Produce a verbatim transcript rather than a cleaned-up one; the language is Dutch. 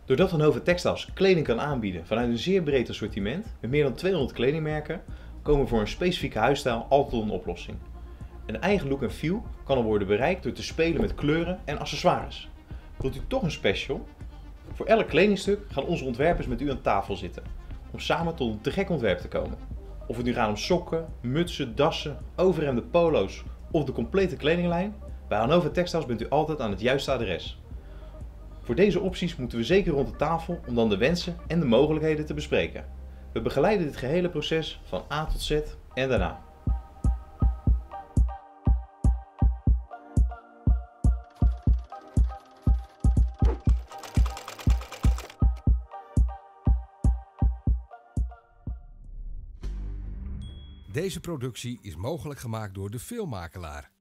Doordat Hannover Textiles kleding kan aanbieden vanuit een zeer breed assortiment met meer dan tweehonderd kledingmerken, komen we voor een specifieke huisstijl altijd tot een oplossing. Een eigen look en feel kan al worden bereikt door te spelen met kleuren en accessoires. Wilt u toch een special? Voor elk kledingstuk gaan onze ontwerpers met u aan tafel zitten om samen tot een te gek ontwerp te komen. Of het nu gaat om sokken, mutsen, dassen, overhemden, polo's of de complete kledinglijn, bij Hannover Textiles bent u altijd aan het juiste adres. Voor deze opties moeten we zeker rond de tafel om dan de wensen en de mogelijkheden te bespreken. We begeleiden dit gehele proces van A tot Z en daarna. Deze productie is mogelijk gemaakt door de Filmmakelaar.